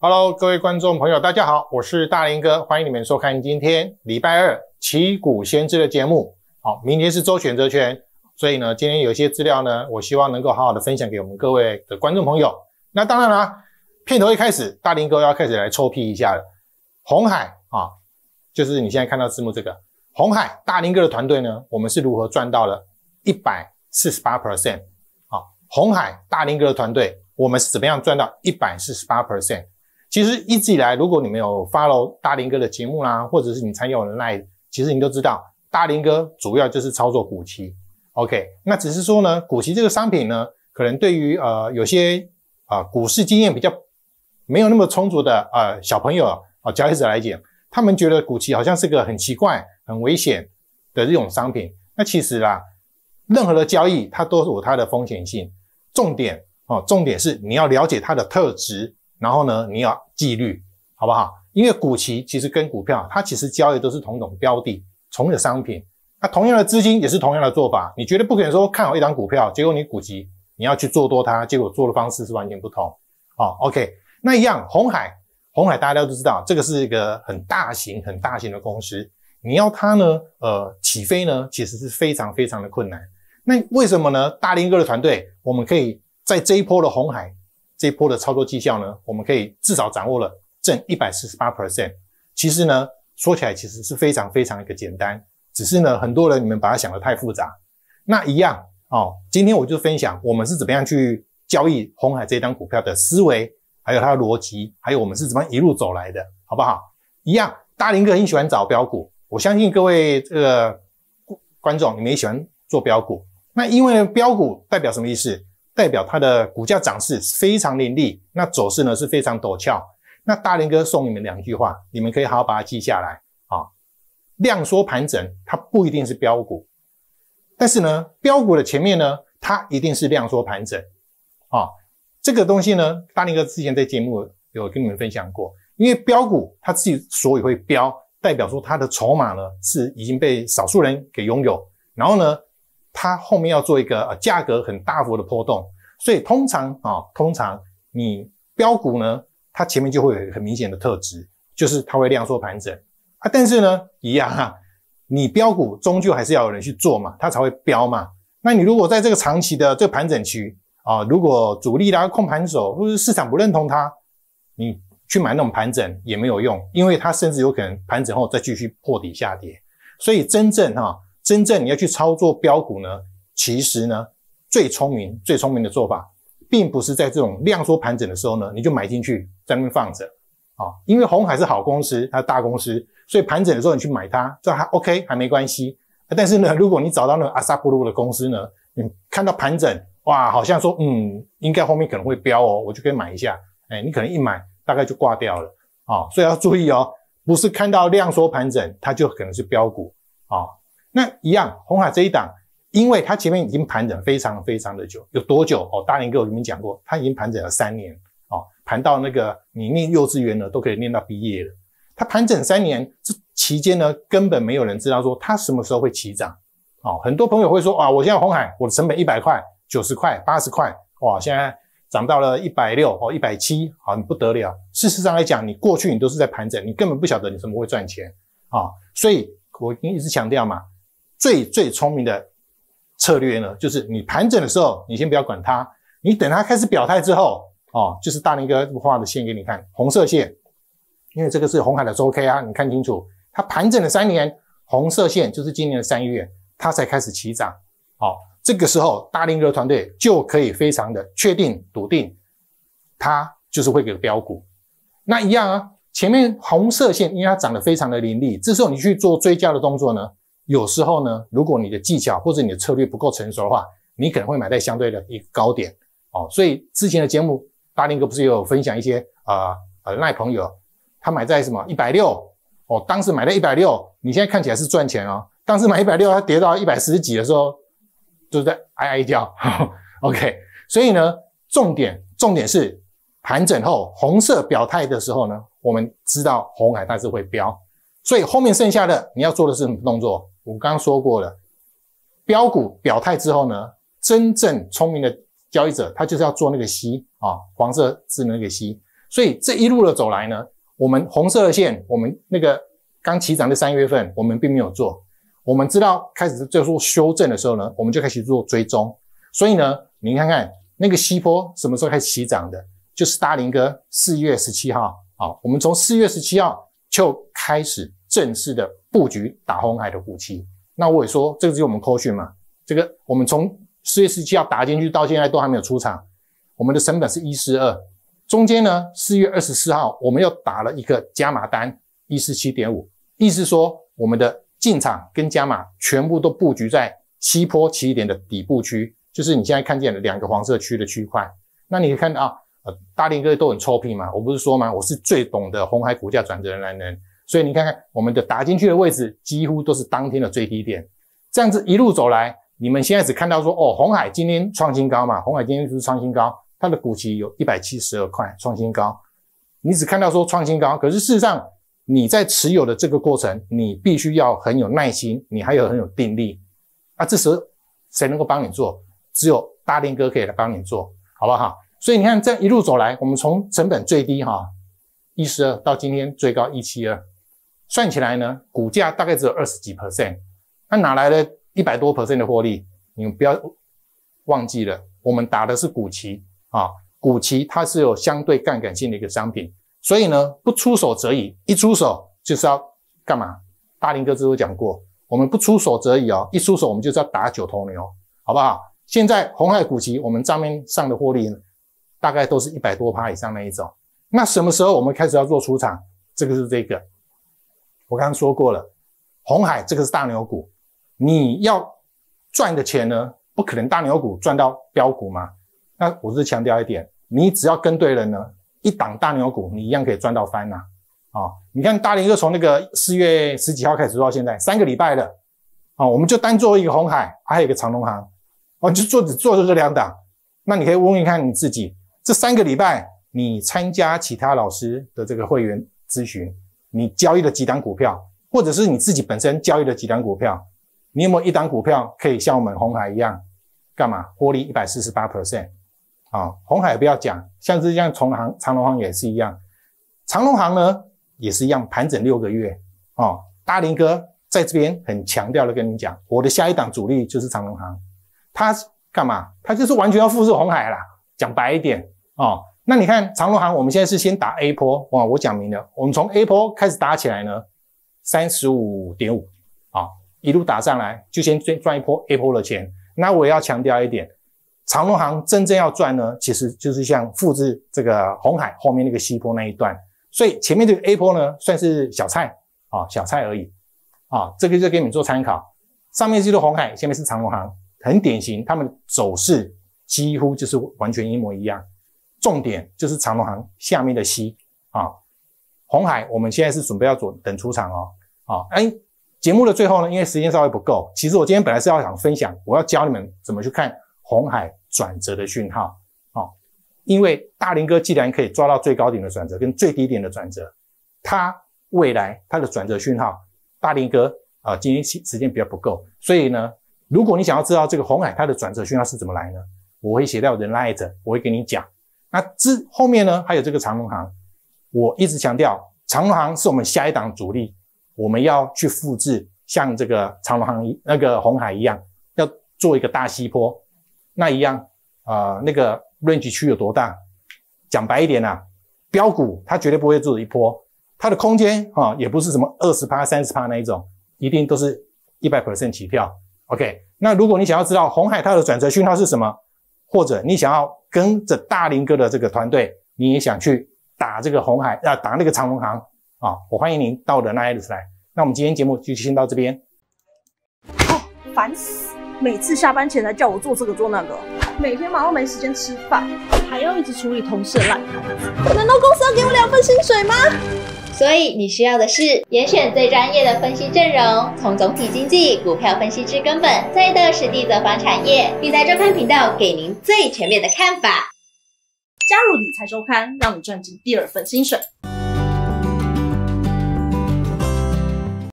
Hello， 各位观众朋友，大家好，我是大林哥，欢迎你们收看今天礼拜二旗股先知的节目。好，明天是周选择权，所以呢，今天有一些资料呢，我希望能够好好的分享给我们各位的观众朋友。那当然啦，片头一开始，大林哥要开始来臭屁一下了。鸿海啊，就是你现在看到字幕这个鸿海，大林哥的团队呢，我们是如何赚到了 148%。啊，鸿海大林哥的团队，我们是怎么样赚到 148%？其实一直以来，如果你们有 follow 大林哥的节目啦，或者是你参与我的 LINE， 其实你都知道，大林哥主要就是操作股期。OK， 那只是说呢，股期这个商品呢，可能对于有些股市经验比较没有那么充足的小朋友交易者来讲，他们觉得股期好像是个很奇怪、很危险的这种商品。那其实啦，任何的交易它都有它的风险性，重点是你要了解它的特质。然后呢，你要纪律，好不好？因为股期其实跟股票，它其实交易都是同种标的、同的商品，那同样的资金也是同样的做法。你绝对不可能说看好一档股票，结果你股期你要去做多它，结果做的方式是完全不同。OK， 那一样，鸿海大家都知道，这个是一个很大型的公司，你要它呢，起飞呢，其实是非常非常的困难。那为什么呢？大林哥的团队，我们可以在这一波的鸿海。这一波的操作绩效呢，我们可以至少掌握了正 148%。其实呢，说起来其实是非常非常一个简单，只是呢，很多人你们把它想得太复杂。那一样今天我就分享我们是怎么样去交易鸿海这张股票的思维，还有它的逻辑，还有我们是怎么一路走来的，好不好？一样，大林哥很喜欢找标股，我相信各位这个观众你们也喜欢做标股。那因为标股代表什么意思？代表它的股价涨势非常凌厉，那走势呢是非常陡峭。那大林哥送你们2句话，你们可以好好把它记下来量缩盘整，它不一定是标股，但是呢，标股的前面呢，它一定是量缩盘整这个东西呢，大林哥之前在节目有跟你们分享过，因为标股它自己所以会标，代表说它的筹码呢是已经被少数人给拥有，然后呢它后面要做一个价格很大幅的波动，所以通常你标股呢，它前面就会有一个很明显的特质，就是它会量缩盘整但是呢，一样你标股终究还是要有人去做嘛，它才会标嘛。那你如果在这个长期的这个盘整区如果主力啦、控盘手或者市场不认同它，你去买那种盘整也没有用，因为它甚至有可能盘整后再继续破底下跌。所以真正你要去操作标股呢，其实呢，最聪明的做法，并不是在这种量缩盘整的时候呢，你就买进去，在那边放着因为鸿海是好公司，它是大公司，所以盘整的时候你去买它，这还 OK， 还没关系。但是呢，如果你找到那个阿萨布鲁的公司呢，你看到盘整，哇，好像说应该后面可能会飙我就可以买一下，你可能一买大概就挂掉了所以要注意不是看到量缩盘整，它就可能是标股那一样，鸿海这一档，因为它前面已经盘整非常非常的久，有多久大林哥我跟你们讲过，它已经盘整了3年盘到那个你念幼稚园呢都可以念到毕业了。它盘整3年，这期间呢根本没有人知道说它什么时候会起涨很多朋友会说我现在鸿海我的成本100块、90块、80块，哇，现在涨到了160、170，很不得了。事实上来讲，你过去你都是在盘整，你根本不晓得你什么会赚钱所以我一直强调嘛。最聪明的策略呢，就是你盘整的时候，你先不要管它，你等它开始表态之后，就是大林哥画的线给你看，红色线，因为这个是鸿海的周 K 你看清楚，它盘整了3年，红色线就是今年的3月，它才开始起涨，这个时候大林哥团队就可以非常的确定笃定，它就是会给标股。那一样前面红色线因为它涨得非常的凌厉，这时候你去做追加的动作呢，有时候呢，如果你的技巧或者你的策略不够成熟的话，你可能会买在相对的一个高点所以之前的节目大林哥不是有分享一些赖朋友他买在什么160当时买在160，你现在看起来是赚钱当时买160，它跌到140几的时候，就是在哀叫OK， 所以呢，重点是盘整后红色表态的时候呢，我们知道鸿海它是会飙，所以后面剩下的你要做的是什么动作？我刚刚说过了，标股表态之后呢，真正聪明的交易者，他就是要做那个 C 黄色字那个 C， 所以这一路的走来呢，我们红色的线，我们那个刚起涨的3月份，我们并没有做。我们知道开始做修正的时候呢，我们就开始做追踪。所以呢，你看看那个西坡什么时候开始起涨的？就是大林哥4月17号啊，我们从4月17号就开始正式的布局打红海的股期。那我也说，这个就是我们扣讯嘛，这个我们从4月17号打进去到现在都还没有出场，我们的成本是142，中间呢4月24号我们又打了一个加码单 147.5， 意思说我们的进场跟加码全部都布局在西坡起点的底部区，就是你现在看见的2个黄色区的区块。那你可以看到啊，大林哥都很臭屁嘛，我不是说吗？我是最懂得红海股价转折的男人，所以你看看我们的打进去的位置几乎都是当天的最低点。这样子一路走来，你们现在只看到说哦，红海今天创新高嘛，红海今天就是创新高，它的股期有172块创新高，你只看到说创新高，可是事实上你在持有的这个过程，你必须要很有耐心，你还有很有定力啊。这时候谁能够帮你做？只有大林哥可以来帮你做，好不好？所以你看这一路走来，我们从成本最低112到今天最高172，算起来呢，股价大概只有20几%，那哪来的100多%的获利？你们不要忘记了，我们打的是股期啊，股期它是有相对杠杆性的一个商品。所以呢，不出手则已，一出手就是要干嘛？大林哥之前有讲过，我们不出手则已一出手我们就是要打9头牛，好不好？现在红海股期我们账面上的获利呢，大概都是100多%以上那一种。那什么时候我们开始要做出场？这个是这个，我刚刚说过了，红海这个是大牛股，你要赚的钱呢，不可能大牛股赚到标股嘛。那我是强调一点，你只要跟对人呢，一档大牛股，你一样可以赚到翻呐！你看大林哥从那个4月10几号开始做到现在3个礼拜了，我们就单做一个红海，还有一个长荣航，就只做这2档。那你可以问问看你自己，这3个礼拜你参加其他老师的这个会员咨询，你交易了几档股票，或者是你自己本身交易了几档股票，你有没有一档股票可以像我们红海一样，干嘛获利 148%？红海不要讲，像是像长荣航也是一样，长荣航呢也是一样，盘整6个月大林哥在这边很强调的跟你讲，我的下一档主力就是长荣航，他干嘛？他就是完全要复制红海啦，讲白一点那你看长荣航，我们现在是先打 A 波我讲明了，我们从 A 波开始打起来呢 35.5 一路打上来，就先赚一波 A 波的钱。那我也要强调一点，长荣航真正要赚呢，其实就是像复制这个红海后面那个西坡那一段，所以前面这个 A 波呢算是小菜小菜而已这个就给你们做参考。上面就是红海，下面是长荣航，很典型，他们走势几乎就是完全一模一样。重点就是长荣航下面的 C 红海我们现在是准备要等出场节目的最后呢，因为时间稍微不够，其实我今天本来是要想分享，我要教你们怎么去看红海转折的讯号因为大林哥既然可以抓到最高点的转折跟最低点的转折，它未来它的转折讯号，大林哥今天时间比较不够，所以呢，如果你想要知道这个红海它的转折讯号是怎么来呢，我会写到我的 LINE， 我会跟你讲。那后面呢还有这个长荣航，我一直强调长荣航是我们下一档主力，我们要去复制像这个长荣航那个红海一样，要做一个大西坡，那一样那个 range 区有多大？讲白一点标股它绝对不会做一波，它的空间也不是什么 20%、30% 那一种，一定都是 100% 起跳。OK， 那如果你想要知道红海它的转折讯号是什么，或者你想要跟着大林哥的这个团队，你也想去打这个红海打那个长荣航我欢迎您到我的 LINE 来。那我们今天节目就先到这边。 烦死！每次下班前才叫我做这个做那个，每天忙到没时间吃饭，还要一直处理同事的烂摊子。难道公司要给我2份薪水吗？ 所以你需要的是严选最专业的分析阵容，从总体经济、股票分析至根本，再到实地走访产业，理财周刊频道给您最全面的看法。 加入理财周刊，让你赚进第2份薪水。